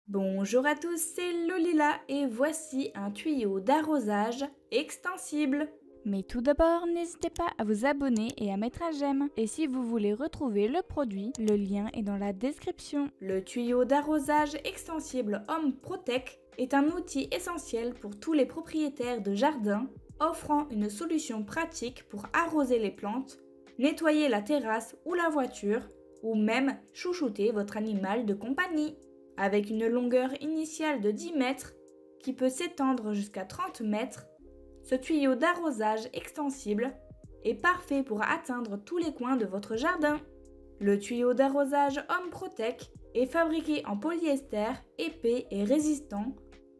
Bonjour à tous, c'est Lolila et voici un tuyau d'arrosage extensible. Mais tout d'abord, n'hésitez pas à vous abonner et à mettre un j'aime. Et si vous voulez retrouver le produit, le lien est dans la description. Le tuyau d'arrosage extensible Home Protect est un outil essentiel pour tous les propriétaires de jardins, offrant une solution pratique pour arroser les plantes, nettoyer la terrasse ou la voiture, ou même chouchouter votre animal de compagnie. Avec une longueur initiale de 10 mètres qui peut s'étendre jusqu'à 30 mètres, ce tuyau d'arrosage extensible est parfait pour atteindre tous les coins de votre jardin. Le tuyau d'arrosage Home Protect est fabriqué en polyester épais et résistant,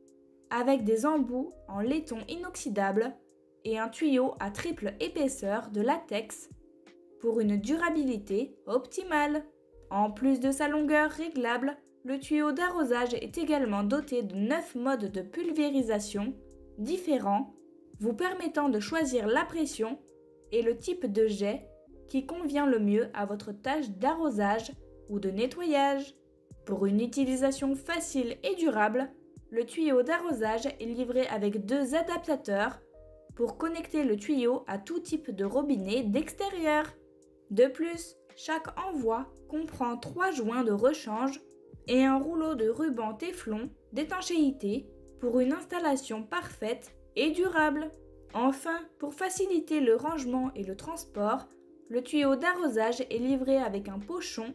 avec des embouts en laiton inoxydable et un tuyau à triple épaisseur de latex pour une durabilité optimale. En plus de sa longueur réglable, le tuyau d'arrosage est également doté de 9 modes de pulvérisation différents, vous permettant de choisir la pression et le type de jet qui convient le mieux à votre tâche d'arrosage ou de nettoyage. Pour une utilisation facile et durable, le tuyau d'arrosage est livré avec 2 adaptateurs pour connecter le tuyau à tout type de robinet d'extérieur. De plus, chaque envoi comprend 3 joints de rechange et un rouleau de ruban téflon d'étanchéité pour une installation parfaite et durable. Enfin, pour faciliter le rangement et le transport, le tuyau d'arrosage est livré avec un pochon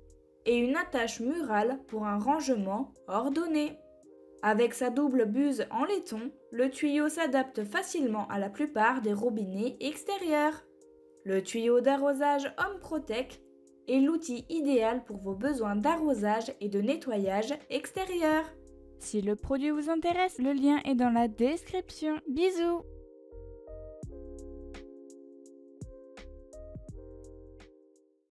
et une attache murale pour un rangement ordonné. Avec sa double buse en laiton, le tuyau s'adapte facilement à la plupart des robinets extérieurs. Le tuyau d'arrosage Home Protect est l'outil idéal pour vos besoins d'arrosage et de nettoyage extérieur. Si le produit vous intéresse, le lien est dans la description. Bisous!